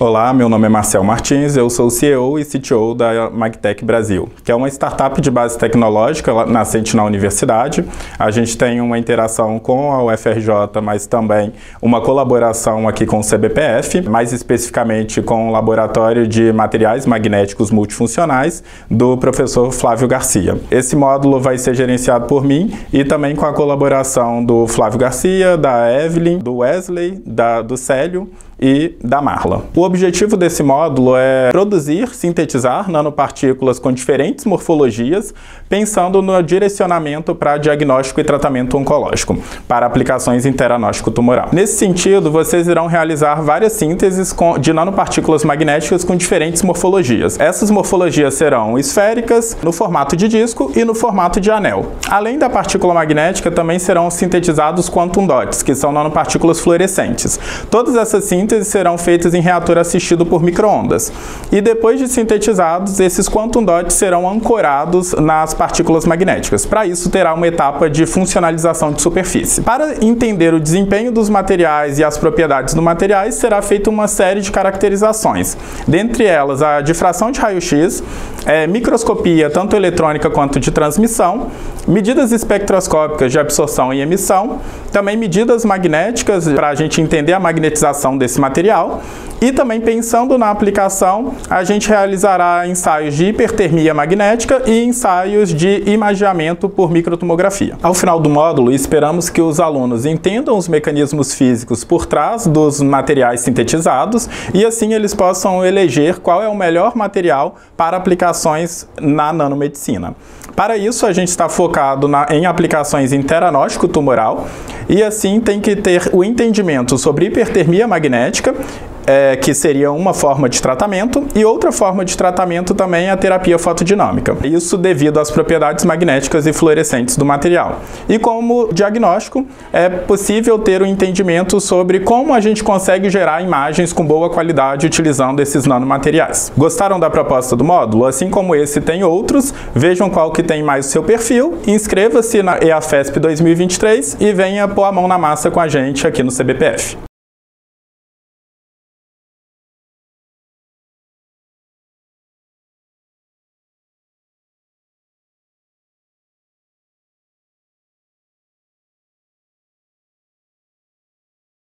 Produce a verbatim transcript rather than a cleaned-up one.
Olá, meu nome é Marcel Martins, eu sou o C E O e C T O da Magtech Brasil, que é uma startup de base tecnológica nascente na universidade. A gente tem uma interação com a U F R J, mas também uma colaboração aqui com o C B P F, mais especificamente com o Laboratório de Materiais Magnéticos Multifuncionais do professor Flávio Garcia. Esse módulo vai ser gerenciado por mim e também com a colaboração do Flávio Garcia, da Evelyn, do Wesley, da, do Célio e da Marla. O objetivo desse módulo é produzir, sintetizar nanopartículas com diferentes morfologias, pensando no direcionamento para diagnóstico e tratamento oncológico, para aplicações em teranóstico tumoral. Nesse sentido, vocês irão realizar várias sínteses de nanopartículas magnéticas com diferentes morfologias. Essas morfologias serão esféricas, no formato de disco e no formato de anel. Além da partícula magnética, também serão sintetizados quantum dots, que são nanopartículas fluorescentes. Todas essas sínteses serão feitas em reator assistido por micro-ondas. E depois de sintetizados, esses quantum dots serão ancorados nas partículas magnéticas. Para isso, terá uma etapa de funcionalização de superfície. Para entender o desempenho dos materiais e as propriedades dos materiais, será feita uma série de caracterizações. Dentre elas, a difração de raio-x, é, microscopia, tanto eletrônica quanto de transmissão, medidas espectroscópicas de absorção e emissão, também medidas magnéticas para a gente entender a magnetização desse material, e também pensando na aplicação, a gente realizará ensaios de hipertermia magnética e ensaios de imageamento por microtomografia. Ao final do módulo, esperamos que os alunos entendam os mecanismos físicos por trás dos materiais sintetizados e assim eles possam eleger qual é o melhor material para aplicações na nanomedicina. Para isso, a gente está focado na, em aplicações em teranóstico tumoral e assim tem que ter o entendimento sobre hipertermia magnética, É, que seria uma forma de tratamento, e outra forma de tratamento também é a terapia fotodinâmica. Isso devido às propriedades magnéticas e fluorescentes do material. E como diagnóstico, é possível ter um entendimento sobre como a gente consegue gerar imagens com boa qualidade utilizando esses nanomateriais. Gostaram da proposta do módulo? Assim como esse tem outros, vejam qual que tem mais o seu perfil, inscreva-se na E A F E S P dois mil e vinte e três e venha pôr a mão na massa com a gente aqui no C B P F.